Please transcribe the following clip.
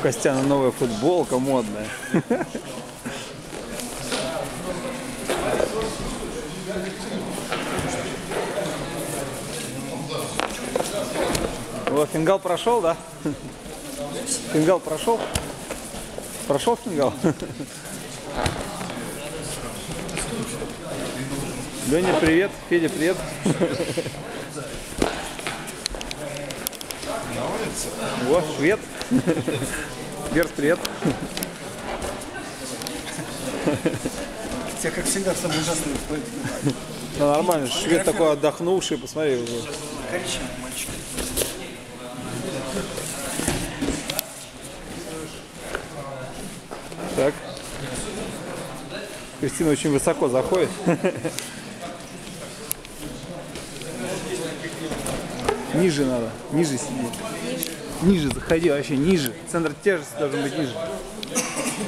Костяна новая футболка модная. О, фингал прошел, да? Фингал прошел? Прошел фингал? Леня, привет. Федя, привет. О, швед. Берс, привет. Тебя, как всегда, самый ужасный. Ну, нормально, швед такой отдохнувший, посмотри уже. Коричневый мальчик. Так. Кристина очень высоко заходит. Ниже надо, ниже сиди. Ниже заходи, вообще ниже. Центр тяжести должен быть ниже.